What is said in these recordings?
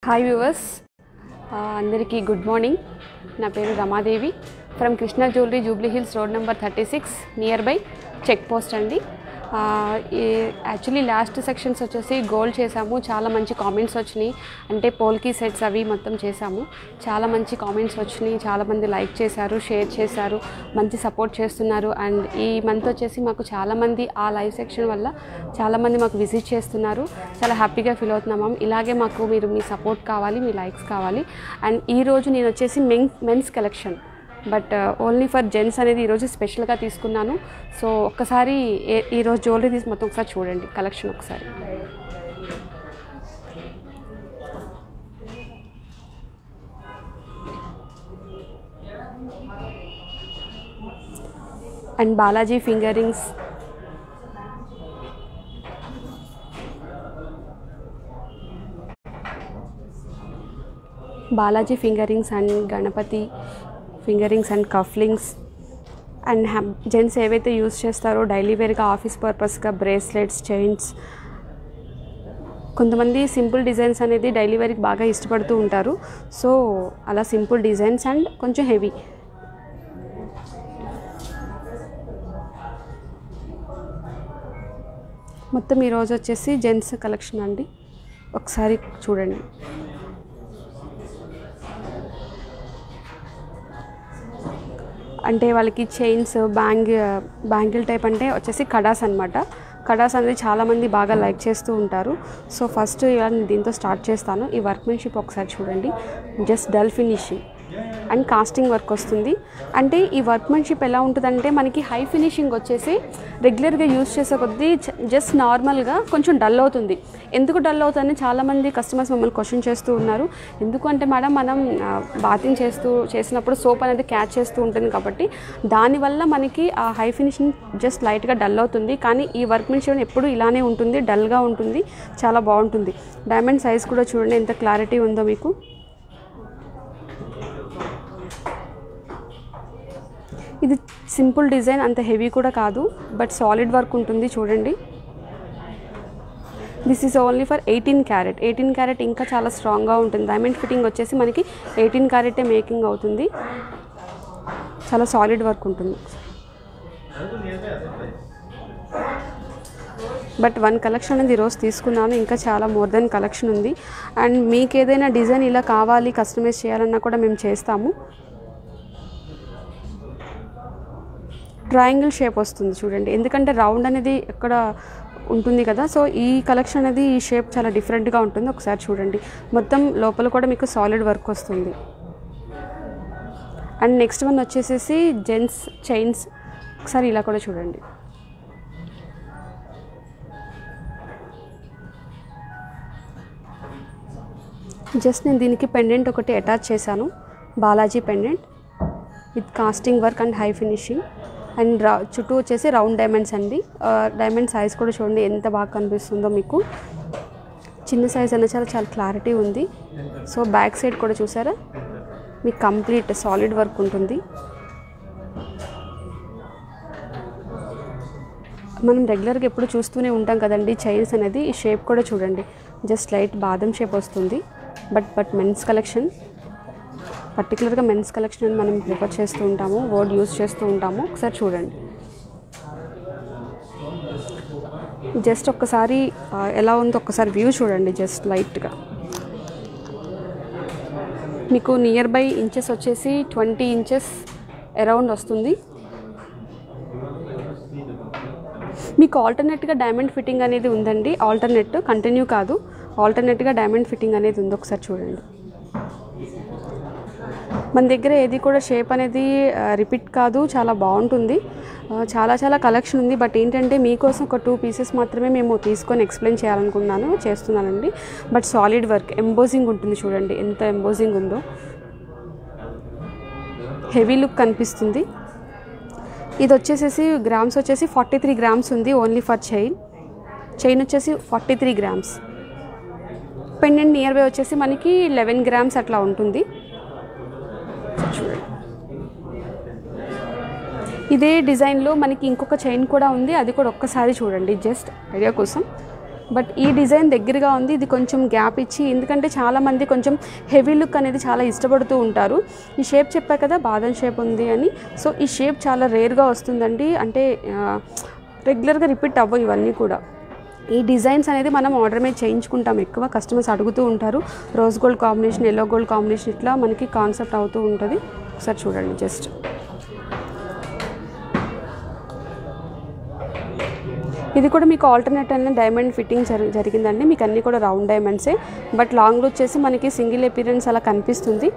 Hi viewers, అందరికీ good morning. నా పేరు Ramadevi from Krishna Jewellery, Jubilee Hills, road number 36 near by check post అండి. యాక్చువల్లీ లాస్ట్ సెక్షన్స్ వచ్చేసి గోల్డ్ చేసాము. చాలా మంచి కామెంట్స్ వచ్చినాయి. అంటే పోల్కి సెట్స్ అవి మొత్తం చేసాము. చాలా మంచి కామెంట్స్ వచ్చినాయి. చాలామంది లైక్ చేశారు, షేర్ చేశారు, మంచి సపోర్ట్ చేస్తున్నారు. అండ్ ఈ మంత్ వచ్చేసి మాకు చాలామంది ఆ లైవ్ సెక్షన్ వల్ల చాలామంది మాకు విజిట్ చేస్తున్నారు. చాలా హ్యాపీగా ఫీల్ అవుతున్నాం మ్యామ్. ఇలాగే మాకు మీ సపోర్ట్ కావాలి, మీ లైక్స్ కావాలి. అండ్ ఈరోజు నేను వచ్చేసి men's collection, but only for gents అనేది ఈరోజు స్పెషల్గా తీసుకున్నాను. సో ఒక్కసారి ఈరోజు జ్యువెలరీ తీసి మొత్తం ఒకసారి చూడండి, కలెక్షన్ ఒకసారి. And Balaji finger rings, Balaji finger rings and Ganapati finger rings and cufflinks and gents ఏవైతే యూస్ చేస్తారో డైలీ వేర్గా, ఆఫీస్ పర్పస్గా బ్రేస్లెట్స్, చైన్స్. కొంతమంది సింపుల్ డిజైన్స్ అనేది డైలీ వేర్కి బాగా ఇష్టపడుతూ ఉంటారు. సో అలా సింపుల్ డిజైన్స్ అండ్ కొంచెం హెవీ. మొత్తం ఈరోజు వచ్చేసి జెంట్స్ కలెక్షన్ అండి. ఒకసారి చూడండి. అంటే వాళ్ళకి చైన్స్, బ్యాంగిల్ టైప్ అంటే వచ్చేసి కడాస్ అనమాట. కడాస్ అనేది చాలామంది బాగా లైక్ చేస్తూ ఉంటారు. సో ఫస్ట్ ఇలా దీంతో స్టార్ట్ చేస్తాను. ఈ వర్క్మెన్షిప్ ఒకసారి చూడండి. Just dull finishing and casting work వస్తుంది. అంటే ఈ వర్క్మెన్షిప్ ఎలా ఉంటుందంటే మనకి హై ఫినిషింగ్ వచ్చేసి రెగ్యులర్గా యూస్ చేసే కొద్దీ జస్ట్ నార్మల్గా కొంచెం డల్ అవుతుంది. ఎందుకు డల్ అవుతుందని చాలామంది కస్టమర్స్ మమ్మల్ని క్వశ్చన్ చేస్తూ ఉన్నారు. ఎందుకు అంటే మేడం, మనం బాతింగ్ చేసినప్పుడు సోప్ అనేది క్యాచ్ చేస్తూ ఉంటుంది కాబట్టి దానివల్ల మనకి ఆ హై ఫినిషింగ్ జస్ట్ లైట్గా డల్ అవుతుంది. కానీ ఈ వర్క్మెన్షిప్ ఎప్పుడు ఇలానే ఉంటుంది, డల్గా ఉంటుంది, చాలా బాగుంటుంది. డైమండ్ సైజ్ కూడా చూడండి ఎంత క్లారిటీ ఉందో మీకు. ఇది సింపుల్ డిజైన్, అంత హెవీ కూడా కాదు, బట్ సాలిడ్ వర్క్ ఉంటుంది చూడండి. This is only for 18 carat. 18 carat ఇంకా చాలా స్ట్రాంగ్గా ఉంటుంది. డైమండ్ ఫిట్టింగ్ వచ్చేసి మనకి 18 క్యారెటే మేకింగ్ అవుతుంది. చాలా సాలిడ్ వర్క్ ఉంటుంది. బట్ వన్ కలెక్షన్ అనేది ఈరోజు తీసుకున్నాను. ఇంకా చాలా మోర్ దెన్ కలెక్షన్ ఉంది. అండ్ మీకు ఏదైనా డిజైన్ ఇలా కావాలి, కస్టమైజ్ చేయాలన్నా కూడా మేము చేస్తాము. ట్రయాంగిల్ షేప్ వస్తుంది చూడండి, ఎందుకంటే రౌండ్ అనేది ఎక్కడ ఉంటుంది కదా. సో ఈ కలెక్షన్ అనేది ఈ షేప్ చాలా డిఫరెంట్గా ఉంటుంది. ఒకసారి చూడండి. మొత్తం లోపల కూడా మీకు సాలిడ్ వర్క్ వస్తుంది. అండ్ నెక్స్ట్ వన్ వచ్చేసేసి జెంట్స్ చైన్స్. ఒకసారి ఇలా కూడా చూడండి. జస్ట్ నేను దీనికి పెండెంట్ ఒకటి అటాచ్ చేశాను, Balaji pendant with casting work and high finishing. And చుట్టూ వచ్చేసి రౌండ్ డైమండ్స్ అండి. డైమండ్ సైజ్ కూడా చూడండి ఎంత బాగా కనిపిస్తుందో మీకు. చిన్న సైజ్ అన్న చాలా క్లారిటీ ఉంది. సో బ్యాక్ సైడ్ కూడా చూసారా, మీకు కంప్లీట్ సాలిడ్ వర్క్ ఉంటుంది. మనం రెగ్యులర్గా ఎప్పుడు చూస్తూనే ఉంటాం కదండి చైన్స్ అనేది. ఈ షేప్ కూడా చూడండి, జస్ట్ లైట్ బాదం షేప్ వస్తుంది. బట్ మెన్స్ కలెక్షన్, పర్టికులర్గా మెన్స్ కలెక్షన్ అని మనం ప్రిఫర్ చేస్తూ ఉంటాము, వర్డ్ యూజ్ చేస్తూ ఉంటాము. ఒకసారి చూడండి. జస్ట్ ఒక్కసారి ఎలా ఉందో ఒక్కసారి వ్యూ చూడండి. జస్ట్ లైట్గా మీకు నియర్ బై ఇంచెస్ వచ్చేసి 20 ఇంచెస్ అరౌండ్ వస్తుంది. మీకు ఆల్టర్నేట్గా డైమండ్ ఫిట్టింగ్ అనేది ఉందండి. ఆల్టర్నేట్, కంటిన్యూ కాదు, ఆల్టర్నేట్గా డైమండ్ ఫిట్టింగ్ అనేది ఉంది. ఒకసారి చూడండి. మన దగ్గర ఏది కూడా షేప్ అనేది రిపీట్ కాదు, చాలా బాగుంటుంది. చాలా కలెక్షన్ ఉంది. బట్ ఏంటంటే మీకోసం ఒక 2 పీసెస్ మాత్రమే మేము తీసుకొని ఎక్స్ప్లెయిన్ చేస్తున్నానండి. బట్ సాలిడ్ వర్క్, ఎంబోజింగ్ ఉంటుంది చూడండి ఎంత ఎంబోజింగ్ ఉందో. హెవీ లుక్ కనిపిస్తుంది. ఇది వచ్చేసేసి గ్రామ్స్ వచ్చేసి 43 గ్రామ్స్ ఉంది ఓన్లీ ఫర్ చైన్ వచ్చేసి 43 గ్రామ్స్. పెండెంట్ నియర్ బై వచ్చేసి మనకి 11 గ్రామ్స్ అట్లా ఉంటుంది. చూడండి. ఇదే డిజైన్లో మనకి ఇంకొక చైన్ కూడా ఉంది, అది కూడా ఒక్కసారి చూడండి జస్ట్ ఐడియా కోసం. బట్ ఈ డిజైన్ దగ్గరగా ఉంది, ఇది కొంచెం గ్యాప్ ఇచ్చి, ఎందుకంటే చాలామంది కొంచెం హెవీ లుక్ అనేది చాలా ఇష్టపడుతూ ఉంటారు. ఈ షేప్ చెప్పా కదా బాదం షేప్ ఉంది అని, సో ఈ షేప్ చాలా రేర్గా వస్తుందండి, అంటే రెగ్యులర్గా రిపీట్ అవ్వవు ఇవన్నీ కూడా. ఈ డిజైన్స్ అనేది మనం ఆర్డర్ మీద చేయించుకుంటాం, ఎక్కువ కస్టమర్స్ అడుగుతూ ఉంటారు. Rose gold combination, yellow gold combination ఇట్లా మనకి కాన్సెప్ట్ అవుతూ ఉంటుంది. ఒకసారి చూడండి జస్ట్. ఇది కూడా మీకు ఆల్టర్నేట్ అనే డైమండ్ ఫిట్టింగ్ జరిగిందండి. మీకు అన్నీ కూడా రౌండ్ డైమండ్సే, బట్ లాంగ్ వచ్చేసి మనకి సింగిల్ అపీరెన్స్ అలా కనిపిస్తుంది.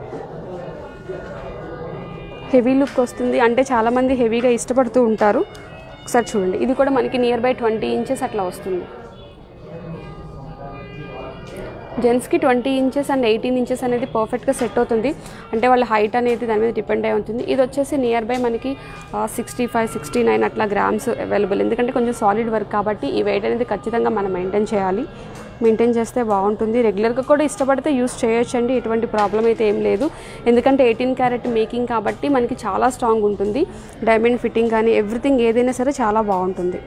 హెవీ లుక్ వస్తుంది, అంటే చాలామంది హెవీగా ఇష్టపడుతూ ఉంటారు. ఒకసారి చూడండి, ఇది కూడా మనకి నియర్ బై 20 ఇంచెస్ అట్లా వస్తుంది. జెంట్స్కి 20 ఇంచెస్ అండ్ 18 ఇంచెస్ అనేది పర్ఫెక్ట్గా సెట్ అవుతుంది, అంటే వాళ్ళ హైట్ అనేది దాని మీద డిపెండ్ అయి ఉంటుంది. ఇది వచ్చేసి నియర్ బై మనకి 65, 69 అట్లా గ్రామ్స్ అవైలబుల్. ఎందుకంటే కొంచెం సాలిడ్ వర్క్ కాబట్టి ఈ వెయిట్ అనేది ఖచ్చితంగా మనం మెయింటైన్ చేయాలి. మెయింటైన్ చేస్తే బాగుంటుంది. రెగ్యులర్గా కూడా ఇష్టపడితే యూస్ చేయొచ్చండి, ఎటువంటి ప్రాబ్లం అయితే ఏం లేదు. ఎందుకంటే 18 క్యారెట్ మేకింగ్ కాబట్టి మనకి చాలా స్ట్రాంగ్ ఉంటుంది. డైమండ్ ఫిట్టింగ్ కానీ ఎవ్రీథింగ్ ఏదైనా సరే చాలా బాగుంటుంది.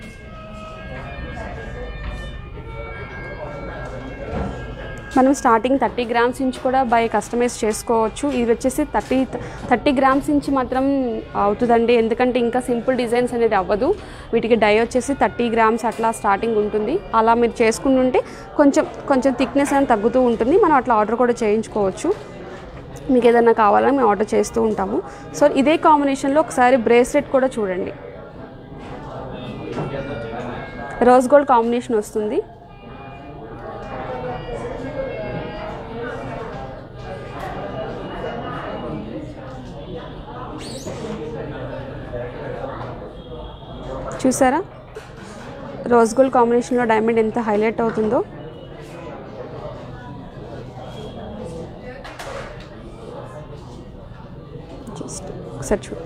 మనం స్టార్టింగ్ 30 గ్రామ్స్ నుంచి కూడా బై కస్టమైజ్ చేసుకోవచ్చు. ఇది వచ్చేసి 30 గ్రామ్స్ నుంచి మాత్రం అవుతుందండి, ఎందుకంటే ఇంకా సింపుల్ డిజైన్స్ అనేది అవ్వదు. వీటికి డై వచ్చేసి 30 గ్రామ్స్ అట్లా స్టార్టింగ్ ఉంటుంది. అలా మీరు చేసుకుంటుంటే కొంచెం థిక్నెస్ అనేది తగ్గుతూ ఉంటుంది. మనం అట్లా ఆర్డర్ కూడా చేయించుకోవచ్చు. మీకు ఏదైనా కావాలని మేము ఆర్డర్ చేస్తూ ఉంటాము. సో ఇదే కాంబినేషన్లో ఒకసారి బ్రేస్లెట్ కూడా చూడండి, రోజ్ గోల్డ్ కాంబినేషన్ వస్తుంది. చూసారా రోజ్ గోల్డ్ కాంబినేషన్లో డైమండ్ ఎంత హైలైట్ అవుతుందో. జస్ట్ ఒకసారి చూడు.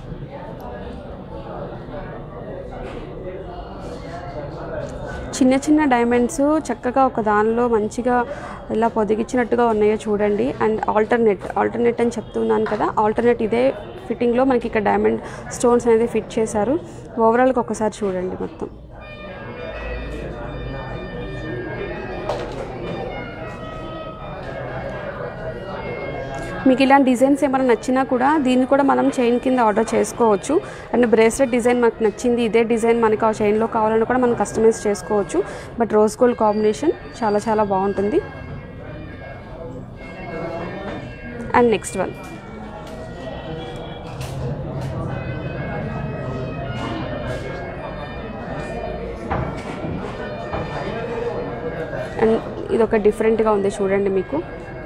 చిన్న డైమండ్స్ చక్కగా ఒక దానిలో మంచిగా ఇలా పొదిగించినట్టుగా ఉన్నాయో చూడండి. అండ్ ఆల్టర్నేట్ అని చెప్తున్నాను కదా, ఆల్టర్నేట్ ఇదే ఫిట్టింగ్లో మనకి ఇక్కడ డైమండ్ స్టోన్స్ అనేది ఫిట్ చేశారు. ఓవరాల్గా ఒకసారి చూడండి మొత్తం. మీకు ఇలాంటి డిజైన్స్ ఏమైనా నచ్చినా కూడా దీన్ని కూడా మనం చైన్ కింద ఆర్డర్ చేసుకోవచ్చు. అండ్ బ్రేస్లెట్ డిజైన్ మనకు నచ్చింది, ఇదే డిజైన్ మనకు ఆ చైన్లో కావాలని కూడా మనం కస్టమైజ్ చేసుకోవచ్చు. బట్ రోజ్ గోల్డ్ కాంబినేషన్ చాలా బాగుంటుంది. అండ్ నెక్స్ట్ వన్ అండ్ ఇది ఒక డిఫరెంట్గా ఉంది చూడండి. మీకు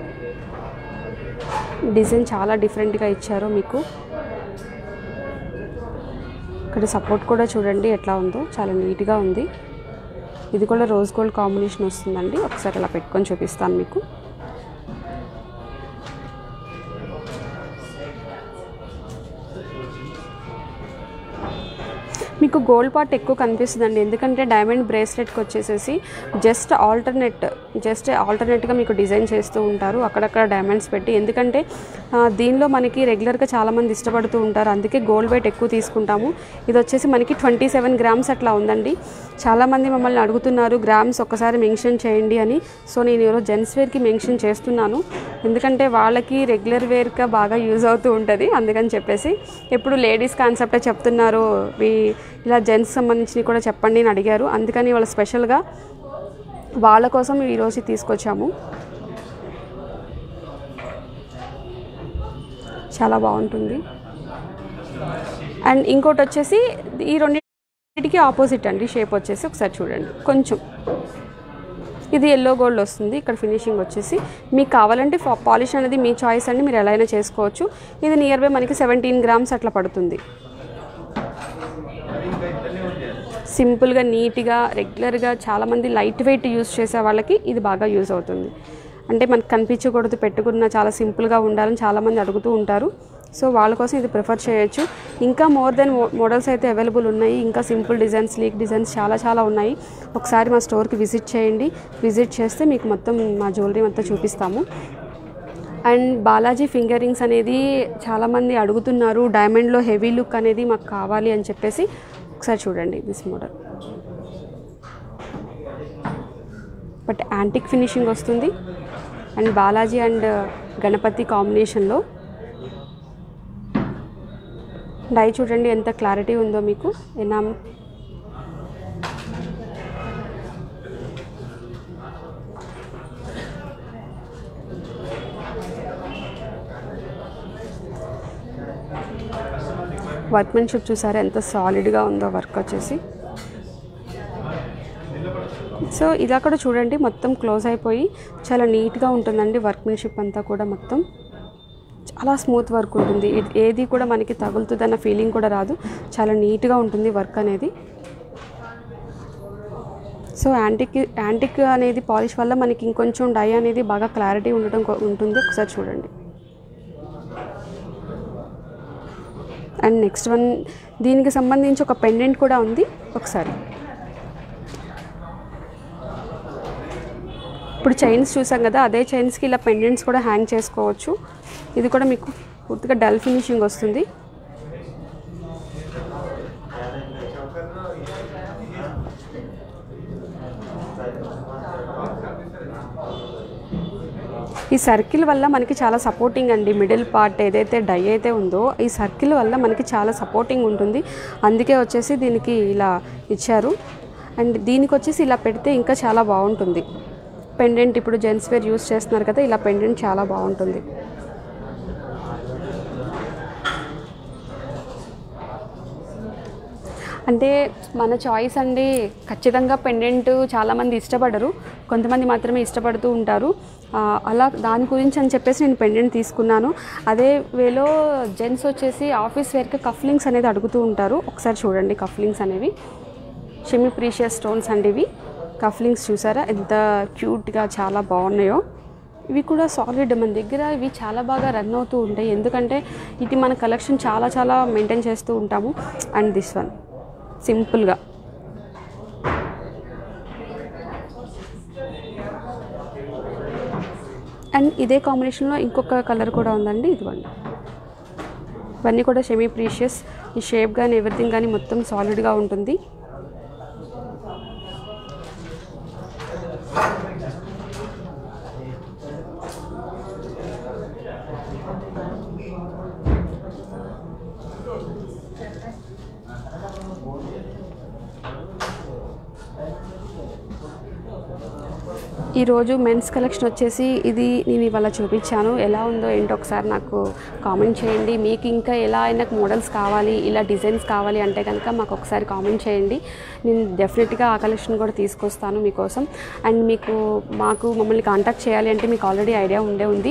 డిజైన్ చాలా డిఫరెంట్గా ఇచ్చారు. మీకు ఇక్కడ సపోర్ట్ కూడా చూడండి ఎట్లా ఉందో, చాలా నీట్గా ఉంది. ఇది కూడా రోజ్ గోల్డ్ కాంబినేషన్ వస్తుందండి. ఒకసారి అలా పెట్టుకొని చూపిస్తాను మీకు. మీకు గోల్డ్ పార్ట్ ఎక్కువ కనిపిస్తుందండి, ఎందుకంటే డైమండ్ బ్రేస్లెట్కి వచ్చేసేసి జస్ట్ ఆల్టర్నేట్గా మీకు డిజైన్ చేస్తూ ఉంటారు అక్కడక్కడ డైమండ్స్ పెట్టి. ఎందుకంటే దీనిలో మనకి రెగ్యులర్గా చాలామంది ఇష్టపడుతూ ఉంటారు, అందుకే గోల్డ్ వెయిట్ ఎక్కువ తీసుకుంటాము. ఇది వచ్చేసి మనకి 27 గ్రామ్స్ అట్లా ఉందండి. చాలామంది మమ్మల్ని అడుగుతున్నారు గ్రామ్స్ ఒక్కసారి మెన్షన్ చేయండి అని. సో నేను ఈరోజు జెంట్స్ వేర్కి మెన్షన్ చేస్తున్నాను, ఎందుకంటే వాళ్ళకి రెగ్యులర్ వేర్గా బాగా యూజ్ అవుతూ ఉంటుంది. అందుకని చెప్పేసి ఎప్పుడు లేడీస్ కాన్సెప్టే చెప్తున్నారు, ఇలా జెంట్స్ సంబంధించినవి కూడా చెప్పండి అని అడిగారు. అందుకని వాళ్ళ స్పెషల్గా వాళ్ళ కోసం ఈరోజు తీసుకొచ్చాము. చాలా బాగుంటుంది. అండ్ ఇంకోటి వచ్చేసి ఈ రెండింటికి ఆపోజిట్ అండి షేప్ వచ్చేసి. ఒకసారి చూడండి, కొంచెం ఇది ఎల్లో గోల్డ్ వస్తుంది. ఇక్కడ ఫినిషింగ్ వచ్చేసి మీకు కావాలంటే పాలిష్ అనేది మీ చాయిస్ అండి, మీరు ఎలా అయినా చేసుకోవచ్చు. ఇది నియర్ బై మనకి 17 గ్రామ్స్ అట్లా పడుతుంది. సింపుల్గా నీట్గా రెగ్యులర్గా చాలామంది లైట్ వెయిట్ యూజ్ చేసే వాళ్ళకి ఇది బాగా యూజ్ అవుతుంది. అంటే మనకు కనిపించకూడదు, పెట్టుకున్న చాలా సింపుల్గా ఉండాలని చాలామంది అడుగుతూ ఉంటారు. సో వాళ్ళ కోసం ఇది ప్రిఫర్ చేయొచ్చు. ఇంకా మోర్ దెన్ మోడల్స్ అయితే అవైలబుల్ ఉన్నాయి. ఇంకా సింపుల్ డిజైన్స్, లీక్ డిజైన్స్ చాలా ఉన్నాయి. ఒకసారి మా స్టోర్కి విజిట్ చేయండి. విజిట్ చేస్తే మీకు మొత్తం మా జ్యువెలరీ మొత్తం చూపిస్తాము. అండ్ బాలాజీ ఫింగర్ రింగ్స్ అనేది చాలామంది అడుగుతున్నారు, డైమండ్లో హెవీ లుక్ అనేది మాకు కావాలి అని చెప్పేసి. ఒకసారి చూడండి this model. But antique finishing వస్తుంది అండ్ బాలాజీ అండ్ గణపతి కాంబినేషన్లో. డై చూడండి ఎంత క్లారిటీ ఉందో మీకు. ఎనామ్ వర్క్మెన్షిప్ చూసారా ఎంత సాలిడ్గా ఉందో వర్క్ వచ్చేసి. సో ఇలా కూడా చూడండి మొత్తం క్లోజ్ అయిపోయి చాలా నీట్గా ఉంటుందండి వర్క్మెన్షిప్ అంతా కూడా. మొత్తం చాలా స్మూత్ వర్క్ ఉంటుంది, ఏది కూడా మనకి తగులుతుందన్న ఫీలింగ్ కూడా రాదు, చాలా నీట్గా ఉంటుంది వర్క్ అనేది. సో యాంటిక్ అనేది పాలిష్ వల్ల మనకి ఇంకొంచెం డై అనేది బాగా క్లారిటీ ఉంటుంది. ఒకసారి చూడండి. అండ్ నెక్స్ట్ వన్ దీనికి సంబంధించి ఒక పెండెంట్ కూడా ఉంది. ఒకసారి ఇప్పుడు చైన్స్ చూసాం కదా, అదే చైన్స్కి ఇలా పెండెంట్స్ కూడా హ్యాంగ్ చేసుకోవచ్చు. ఇది కూడా మీకు పూర్తిగా డల్ ఫినిషింగ్ వస్తుంది. ఈ సర్కిల్ వల్ల మనకి చాలా సపోర్టింగ్ అండి. మిడిల్ పార్ట్ ఏదైతే డై అయితే ఉందో ఈ సర్కిల్ వల్ల మనకి చాలా సపోర్టింగ్ ఉంటుంది. అందుకే వచ్చేసి దీనికి ఇలా ఇచ్చారు. అండ్ దీనికి వచ్చేసి ఇలా పెడితే ఇంకా చాలా బాగుంటుంది. పెండెంట్ ఇప్పుడు జెంట్స్ వేర్ యూస్ చేస్తున్నారు కదా, ఇలా పెండెంట్ చాలా బాగుంటుంది. అంటే మన చాయిస్ అండి. ఖచ్చితంగా పెండెంట్ చాలామంది ఇష్టపడరు, కొంతమంది మాత్రమే ఇష్టపడుతూ ఉంటారు. అలా దాని గురించి అని చెప్పేసి నేను పెండెంట్ తీసుకున్నాను. అదే వేలో జెంట్స్ వచ్చేసి ఆఫీస్ వేర్కి కఫ్లింగ్స్ అనేది అడుగుతూ ఉంటారు. ఒకసారి చూడండి కఫ్లింగ్స్ అనేవి సెమీ ప్రీషియస్ స్టోన్స్ అండి. ఇవి కఫ్లింగ్స్ చూసారా ఎంత క్యూట్గా చాలా బాగున్నాయో. ఇవి కూడా సాలిడ్, మన దగ్గర ఇవి చాలా బాగా రన్ అవుతూ ఉంటాయి, ఎందుకంటే ఇది మన కలెక్షన్ చాలా మెయింటైన్ చేస్తూ ఉంటాము. అండ్ దిస్ వన్ సింపుల్గా అండ్ ఇదే కాంబినేషన్లో ఇంకొక కలర్ కూడా ఉందండి. ఇదిగోండి, ఇవన్నీ కూడా సెమీ ప్రీషియస్. ఈ షేప్ కానీ ఎవ్రీథింగ్ కానీ మొత్తం సాలిడ్గా ఉంటుంది. ఈరోజు మెన్స్ కలెక్షన్ వచ్చేసి ఇది నేను ఇవాళ చూపించాను. ఎలా ఉందో ఏంటో ఒకసారి నాకు కామెంట్ చేయండి. మీకు ఇంకా ఎలా అయినా మోడల్స్ కావాలి, ఇలా డిజైన్స్ కావాలి అంటే కనుక మాకు ఒకసారి కామెంట్ చేయండి. నేను డెఫినెట్గా ఆ కలెక్షన్ కూడా తీసుకొస్తాను మీకోసం. అండ్ మమ్మల్ని కాంటాక్ట్ చేయాలి అంటే మీకు ఆల్రెడీ ఐడియా ఉంది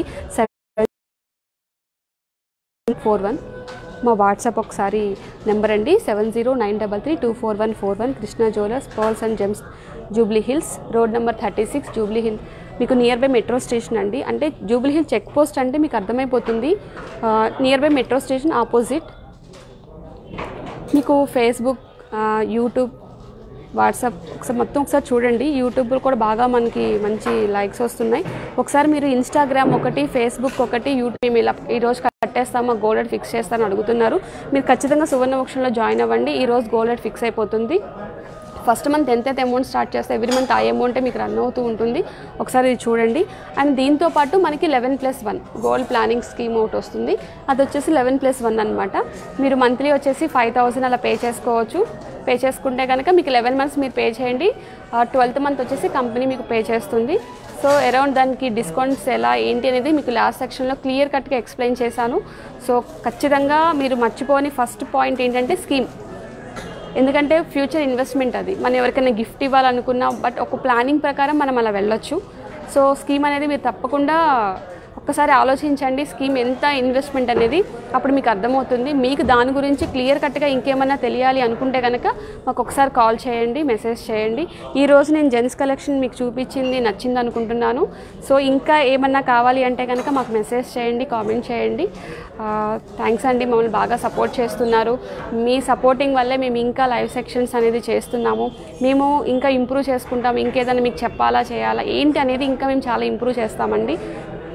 741 మా వాట్సాప్ ఒకసారి నెంబర్ అండి 7093324141. Krishna jewellers, pearls and gems, Jubilee Hills, road number 36, Jubilee Hill. మీకు నియర్ బై మెట్రో స్టేషన్ అండి. అంటే జూబ్లీ హిల్ చెక్ పోస్ట్ అంటే మీకు అర్థమైపోతుంది. Near by metro station opposite. మీకు ఫేస్బుక్, యూట్యూబ్, వాట్సాప్ ఒకసారి చూడండి. యూట్యూబ్లో కూడా బాగా మనకి మంచి లైక్స్ వస్తున్నాయి. ఒకసారి మీరు ఇన్స్టాగ్రామ్ ఒకటి, ఫేస్బుక్ ఒకటి, యూట్యూబ్ మేము ఇలా ఈరోజు కట్టేస్తామా గోల్డ్ రేట్ ఫిక్స్ చేస్తామని అడుగుతున్నారు. మీరు ఖచ్చితంగా సువర్ణ ఆక్షన్లో జాయిన్ అవ్వండి. ఈరోజు గోల్డ్ రేట్ ఫిక్స్ అయిపోతుంది. ఫస్ట్ మంత్ ఎంత అమౌంట్ స్టార్ట్ చేస్తే ఎవ్రీ మంత్ ఆ అమౌంటే మీకు రన్ అవుతూ ఉంటుంది. ఒకసారి ఇది చూడండి. అండ్ దీంతోపాటు మనకి 11+1 గోల్డ్ ప్లానింగ్ స్కీమ్ ఒకటి వస్తుంది. అది వచ్చేసి 11+1 అనమాట. మీరు మంత్లీ వచ్చేసి 5000 అలా పే చేసుకోవచ్చు. పే చేసుకుంటే కనుక మీకు 11 మంత్స్ మీరు పే చేయండి. 12th మంత్ వచ్చేసి కంపెనీ మీకు పే చేస్తుంది. సో అరౌండ్ దానికి డిస్కౌంట్స్ ఎలా ఏంటి అనేది మీకు లాస్ట్ సెక్షన్లో క్లియర్ కట్గా ఎక్స్ప్లెయిన్ చేశాను. సో ఖచ్చితంగా మీరు మర్చిపోని ఫస్ట్ పాయింట్ ఏంటంటే స్కీమ్. ఎందుకంటే ఫ్యూచర్ ఇన్వెస్ట్మెంట్ అది. మనం ఎవరికైనా గిఫ్ట్ ఇవ్వాలనుకున్నా బట్ ఒక ప్లానింగ్ ప్రకారం మనం అలా వెళ్ళొచ్చు. సో స్కీమ్ అనేది మీరు తప్పకుండా ఒక్కసారి ఆలోచించండి. స్కీమ్ ఎంత ఇన్వెస్ట్మెంట్ అనేది అప్పుడు మీకు అర్థమవుతుంది. మీకు దాని గురించి క్లియర్ కట్గా ఇంకేమన్నా తెలియాలి అనుకుంటే కనుక మాకు ఒకసారి కాల్ చేయండి, మెసేజ్ చేయండి. ఈరోజు నేను జెంట్స్ కలెక్షన్ మీకు చూపించింది నచ్చింది అనుకుంటున్నాను. సో ఇంకా ఏమన్నా కావాలి అంటే కనుక మాకు మెసేజ్ చేయండి, కామెంట్ చేయండి. థ్యాంక్స్ అండి, మమ్మల్ని బాగా సపోర్ట్ చేస్తున్నారు. మీ సపోర్టింగ్ వల్లే మేము ఇంకా లైవ్ సెక్షన్స్ అనేది చేస్తున్నాము. మేము ఇంకా ఇంప్రూవ్ చేసుకుంటాము. ఇంకేదైనా మీకు చెప్పాలా చేయాలా ఏంటి అనేది ఇంకా మేము చాలా ఇంప్రూవ్ చేస్తామండి.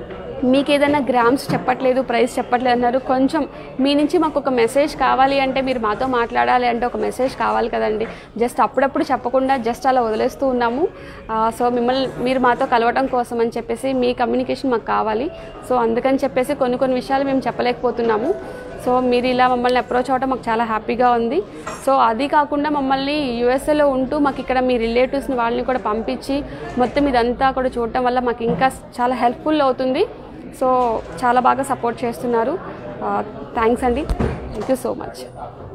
మీకు ఏదైనా గ్రామ్స్ చెప్పట్లేదు, ప్రైస్ చెప్పట్లేదు అన్నారు. కొంచెం మీ నుంచి మాకు ఒక మెసేజ్ కావాలి అంటే, మీరు మాతో మాట్లాడాలి అంటే ఒక మెసేజ్ కావాలి కదండి. జస్ట్ అప్పుడప్పుడు చెప్పకుండా జస్ట్ అలా వదిలేస్తూ ఉన్నాము. సో మీరు మాతో కలవటం కోసం అని చెప్పేసి మీ కమ్యూనికేషన్ మాకు కావాలి. సో అందుకని చెప్పేసి కొన్ని విషయాలు మేము చెప్పలేకపోతున్నాము. సో మీరు ఇలా మమ్మల్ని అప్రోచ్ అవ్వడం మాకు చాలా హ్యాపీగా ఉంది. సో అది కాకుండా మమ్మల్ని యూఎస్ఏలో ఉంటూ మాకు ఇక్కడ మీ రిలేటివ్స్ని వాళ్ళని కూడా పంపించి మొత్తం ఇదంతా కూడా చూడటం వల్ల మాకు ఇంకా చాలా హెల్ప్ఫుల్ అవుతుంది. సో చాలా బాగా సపోర్ట్ చేస్తున్నారు. థ్యాంక్స్ అండి. Thank you so much.